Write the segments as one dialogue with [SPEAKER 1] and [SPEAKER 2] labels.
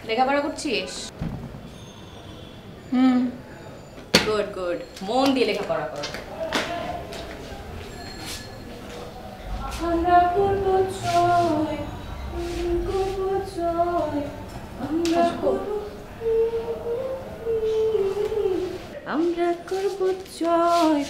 [SPEAKER 1] লেখাপড়া করছিস? Good good, মন দিয়ে লেখাপড়া কর। আমরা করব জয়, করব জয়, আমরা করব জয়।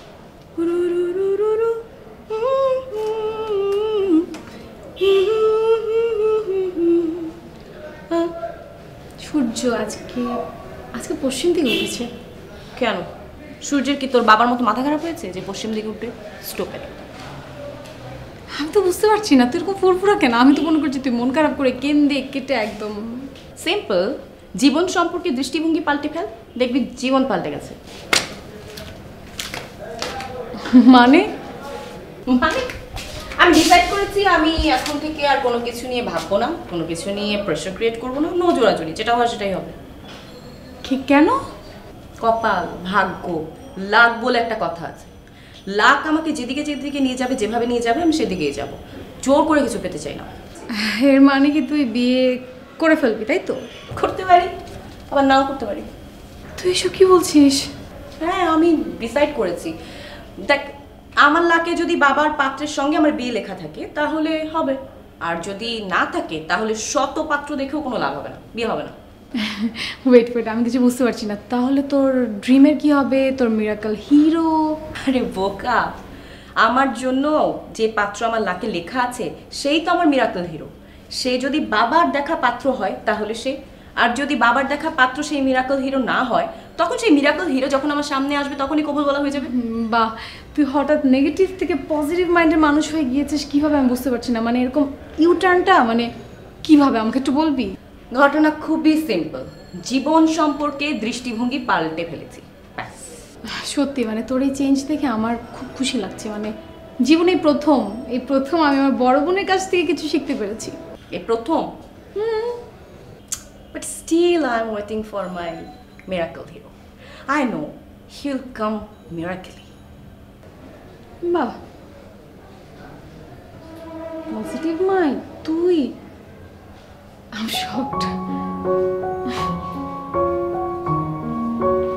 [SPEAKER 2] সূর্য আজকে পশ্চিম দিকে উঠেছে
[SPEAKER 1] কেন? সূর্যের কি তোর বাবার মতো মাথা খারাপ হয়েছে যে পশ্চিম দিকে উঠে? স্টপেড।
[SPEAKER 2] আমি তো বুঝতে পারছি না তুই এরকম ফুরফুরা কেন। আমি তো মনে করছি তুই মন খারাপ করে কেন্দে কেটে একদম।
[SPEAKER 1] সিম্পল, জীবন সম্পর্কে দৃষ্টিভঙ্গি পাল্টে ফেল, দেখবি জীবন পাল্টে গেছে।
[SPEAKER 2] মানে
[SPEAKER 1] মানে আমি ডিসাইড করেছি আমি এখন থেকে আর কোনো কিছু নিয়ে ভাববো না, কোনো কিছু নিয়ে প্রেশার ক্রিয়েট করবো না, নো জোরাজুরি, যেটা হয় সেটাই হবে।
[SPEAKER 2] কেন?
[SPEAKER 1] কপাল, ভাগ্য, লাক বলে একটা কথা আছে। লাক আমাকে যেদিকে যেদিকে নিয়ে যাবে, যেভাবে নিয়ে যাবে আমি সেদিকেই যাব, জোর করে কিছু পেতে চাই না।
[SPEAKER 2] এর মানে কি তুই বিয়ে করে ফেলবি তাই তো?
[SPEAKER 1] করতে পারি, আবার নাও করতে পারি।
[SPEAKER 2] তুই এসব কি বলছিস?
[SPEAKER 1] হ্যাঁ, আমি ডিসাইড করেছি। দেখ, আমার লাকে যদি বাবার পাত্রের সঙ্গে আমার বিয়ে লেখা থাকে তাহলে হবে, আর যদি না থাকে তাহলে শত পাত্র দেখেও কোনো লাভ হবে না, বিয়ে হবে না।
[SPEAKER 2] ওয়েট আমি কিছু বুঝতে পারছি না। তাহলে তোর ড্রিমের কি হবে? তোর মিরাকল হিরো?
[SPEAKER 1] আরে বোকা, আমার জন্য যে পাত্র আমার লাকে লেখা আছে সেই তো আমার মিরাকল হিরো। সে যদি বাবার দেখা পাত্র হয় তাহলে সে, আর যদি বাবার দেখা পাত্র সেই মিরাকল হিরো না হয়, তখন সেই মিরাকল হিরো যখন আমার সামনে আসবে তখনই কবুল বলা হয়ে যাবে।
[SPEAKER 2] বাহ, তুই হঠাৎ নেগেটিভ থেকে পজিটিভ মাইন্ডের মানুষ হয়ে গিয়েছিস কিভাবে আমি বুঝতে পারছি না। মানে এরকম ইউটার্নটা মানে কিভাবে আমাকে একটু বলবি?
[SPEAKER 1] ঘটনা খুবই সিম্পল, জীবন সম্পর্কে দৃষ্টিভঙ্গি পাল্টে ফেলেছি।
[SPEAKER 2] সত্যি মানে তোর এই চেঞ্জ দেখে আমার খুব খুশি লাগছে। মানে জীবনে এই প্রথম আমি আমার বড় বোনের কাছ থেকে কিছু শিখতে পেরেছি।
[SPEAKER 1] এই প্রথম। But still I'm waiting for my miracle hero. I know he'll come miraculously.
[SPEAKER 2] বাহ, পজিটিভ মাইন্ড তুই। I'm shocked.